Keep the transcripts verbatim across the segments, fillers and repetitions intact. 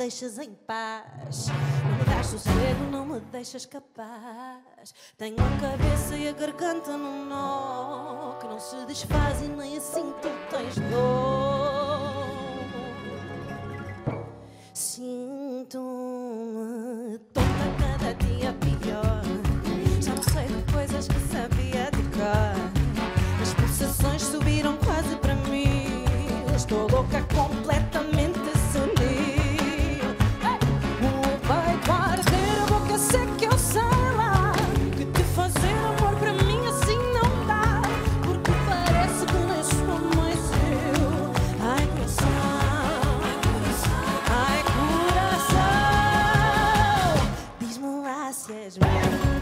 deixas em paz. Não me dás sossego, não me deixas capaz. Tenho a cabeça e a garganta num nó que não se desfaz e nem assim tu tens dor. Sinto-me tonta cada dia pior. Já não sei de coisas que sabia de cor. As pulsações subiram quase para mim. Estou louca completamente senil. O peito a arder, a boca seca, eu sei lá que te fazer amor para mim assim não dá. Porque parece que nem sou mais eu. Ai, coração, ai, coração, diz-me lá se és meu.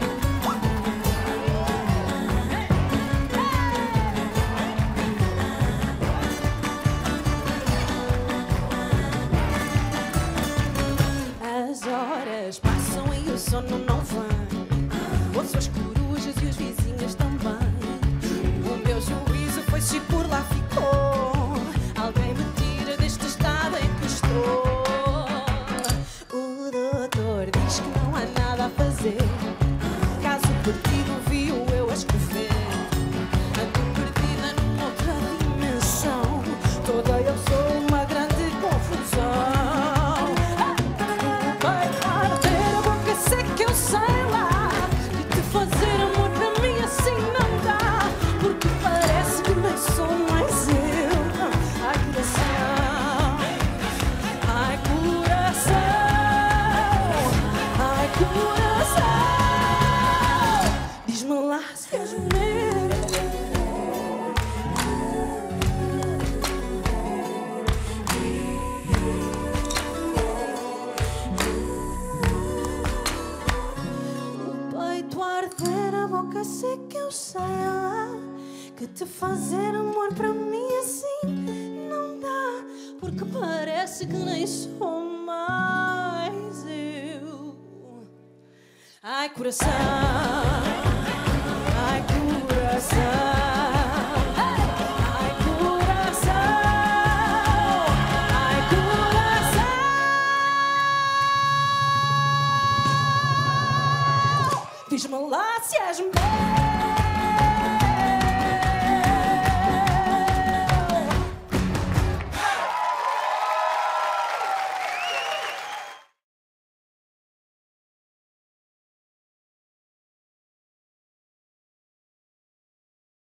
As horas passam e o sono não vem. Ouço as corujas e os vizinhos também. O meu juízo foi se por lá ficou. Alguém me tira deste estado em que estou. O doutor diz que não há nada a fazer. Caso perdido viu eu a escrever. Ando perdida numa outra dimensão. Toda eu sou uma grande confusão. Que eu sei lá que te fazer amor para mim assim não dá. Porque parece que nem sou mais eu. Ai, coração, ai, coração, ai, coração, diz-me lá se és meu. A boca seca, eu sei lá que te fazer amor para mim assim não dá. Porque parece que nem sou mais eu. Ai, coração, ai, coração, ai, coração, ai, coração, diz-me lá se és meu.